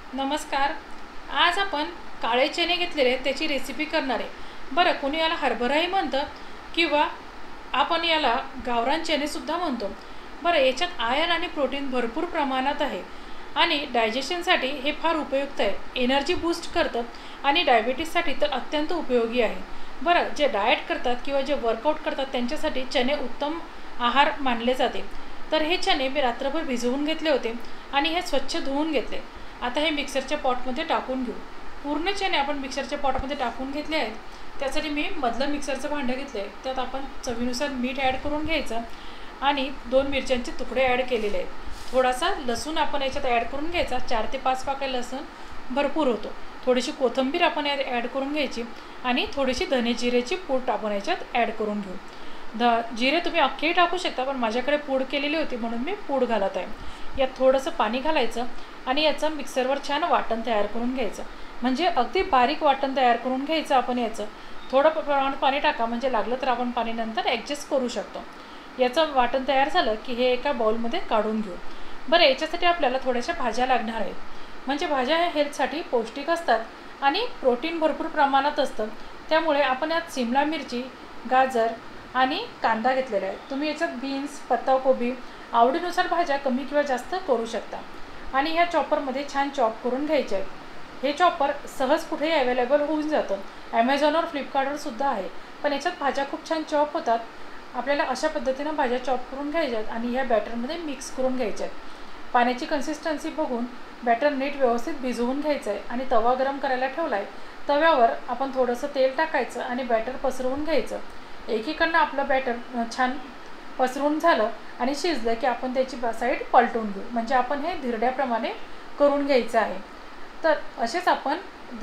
नमस्कार. आज आपण काळे चणे घेतलेले त्याची रेसिपी करणार आहे. बरं, कोणी याला हरभराही म्हणतं किंवा आपण याला गावरान चणेसुद्धा म्हणतो. बरं, याच्यात आयर्न आणि प्रोटीन भरपूर प्रमाणात आहे आणि डायजेशनसाठी हे फार उपयुक्त आहे. एनर्जी बूस्ट करतं आणि डायबिटीजसाठी तर अत्यंत उपयोगी आहे. बरं, जे डाएट करतात किंवा जे वर्कआउट करतात त्यांच्यासाठी चणे उत्तम आहार मानले जाते. तर हे चणे मी रात्रभर भिजवून घेतले होते आणि हे स्वच्छ धुवून घेतले. आता हे मिक्सरच्या पॉटमध्ये टाकून घेऊ. पूर्ण चणे आपण मिक्सरच्या पॉटमध्ये टाकून घेतले आहेत. त्यासाठी मी मधलं मिक्सरचं भांडं घेतलं आहे. त्यात आपण चवीनुसार मीठ ॲड करून घ्यायचं आणि 2 मिरच्यांचे तुकडे ॲड केलेले आहेत. थोडासा लसूण आपण याच्यात ॲड करून घ्यायचा. 4 ते 5 पाकळ्या लसूण भरपूर होतो. थोडीशी कोथिंबीर आपण यात ॲड करून घ्यायची आणि थोडीशी धने जिरेची पूड आपण याच्यात ॲड करून घेऊ. जिरे तुम्ही अख्खेही टाकू शकता, पण माझ्याकडे पूड केलेली होती म्हणून मी पूड घालत आहे. यात थोडंसं पाणी घालायचं आणि याचं मिक्सरवर छान वाटण तयार करून घ्यायचं. म्हणजे अगदी बारीक वाटण तयार करून घ्यायचं आपण. याचं थोडं प्रमाणात पाणी टाका, म्हणजे लागलं तर आपण पाणी नंतर ॲडजस्ट करू शकतो. याचं वाटण तयार झालं की हे एका बाउलमध्ये काढून घेऊ. बरं, याच्यासाठी आपल्याला थोड्याशा भाज्या लागणार आहेत. म्हणजे भाज्या ह्या हेल्थसाठी पौष्टिक असतात आणि प्रोटीन भरपूर प्रमाणात असतं. त्यामुळे आपण यात सिमला मिरची, गाजर आणि कांदा घेतलेला आहे. तुम्ही याच्यात बीन्स, पत्ताकोबी आवडीनुसार भाज्या कमी किंवा जास्त करू शकता. आणि ह्या चॉपरमध्ये छान चॉप करून घ्यायचे आहेत. हे चॉपर सहज कुठेही अवेलेबल होऊन जातं. ॲमेझॉनवर, फ्लिपकार्टवर सुद्धा आहे. पण याच्यात भाज्या खूप छान चॉप होतात. आपल्याला अशा पद्धतीनं भाज्या चॉप करून घ्यायच्या आहेत आणि ह्या बॅटरमध्ये मिक्स करून घ्यायच्या आहेत. पाण्याची कन्सिस्टन्सी बघून बॅटर नीट व्यवस्थित भिजवून घ्यायचं आहे. आणि तवा गरम करायला ठेवला आहे. तव्यावर आपण थोडंसं तेल टाकायचं आणि बॅटर पसरवून घ्यायचं. एकीकडनं आपलं बॅटर छान पसरून झालं आणि शिजलं की आपण त्याची साईड पलटून घेऊ. म्हणजे आपण हे धिरड्याप्रमाणे करून घ्यायचं आहे. तर असेच आपण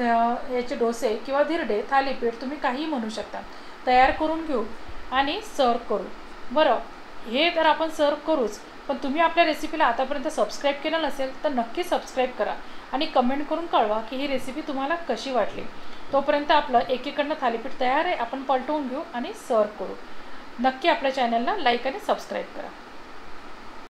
याचे डोसे किंवा धिरडे, थालीपीठ तुम्ही काहीही म्हणू शकता, तयार करून घेऊ आणि सर्व करू. बरं, हे तर आपण सर्व करूच, पण तुम्ही आपल्या रेसिपीला आतापर्यंत सबस्क्राईब केलं नसेल तर नक्की सबस्क्राईब करा आणि कमेंट करून कळवा की ही रेसिपी तुम्हाला कशी वाटली. तोपर्यंत आपलं एकीकडनं थालीपीठ तयार आहे. आपण पलटवून घेऊ आणि सर्व करू. नक्की आपल्या चॅनलला लाईक आणि सबस्क्राईब करा.